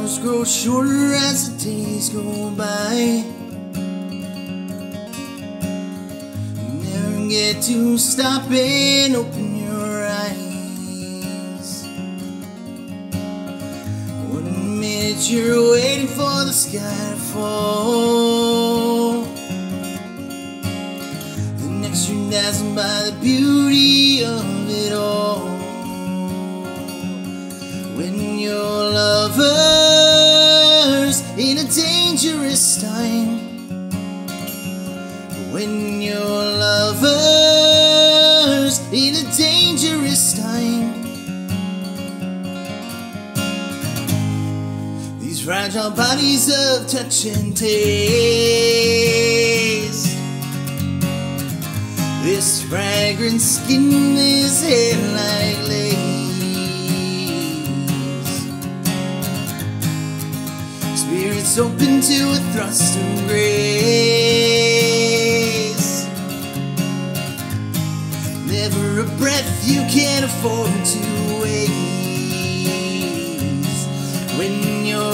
hours grow shorter as the days go by. You never get to stop and open your eyes. 1 minute you're waiting for the sky to fall, the next you're dazzled by the beauty of it all. When your lover's in a dangerous time, when your lover's in a dangerous time, these fragile bodies of touch and taste, this fragrant skin, this hair like lace, spirits open to a thrust of grace, never a breath you can afford to waste. When your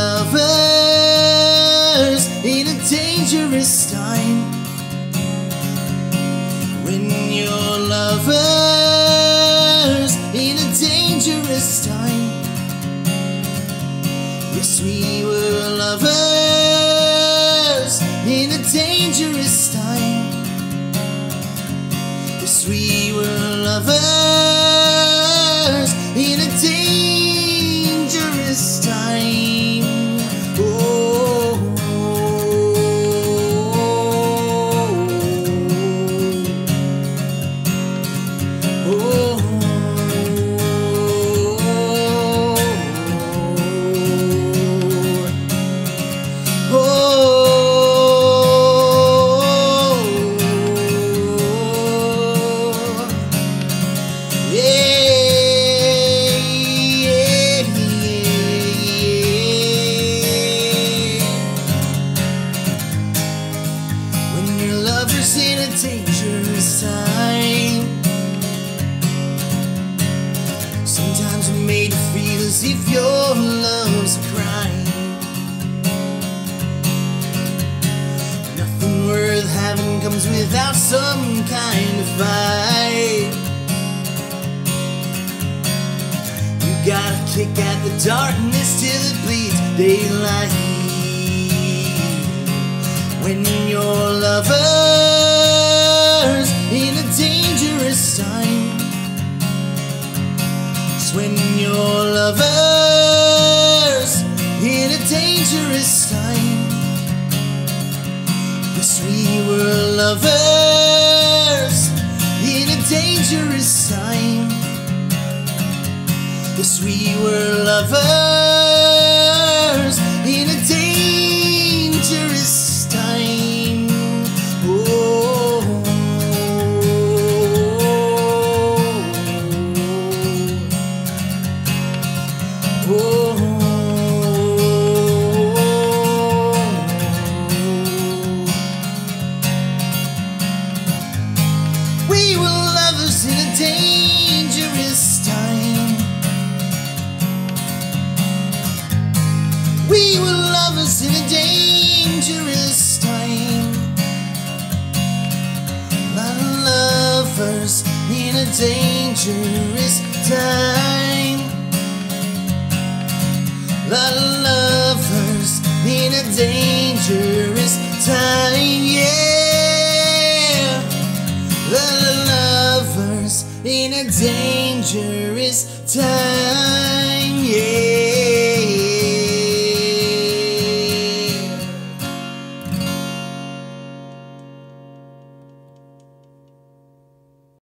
lover's in a dangerous time, when your lover's in a dangerous time, yes, we were lovers in a dangerous time. Yes, we were lovers in a dangerous time. Oh, oh, oh. In a dangerous time, sometimes we're made to feel as if your love's a crime. Nothing worth having comes without some kind of fight. You gotta kick at the darkness till it bleeds daylight. When your lover's in a dangerous time, it's when your lover's in a dangerous time. Yes, we were lovers in a dangerous time. Yes, we were lovers in a dangerous time. Oh, oh, oh. We were lovers in a dangerous time. We were lovers in a dangerous time. Lovers in a dangerous time. Lovers in a dangerous time, yeah. Lovers in a dangerous time.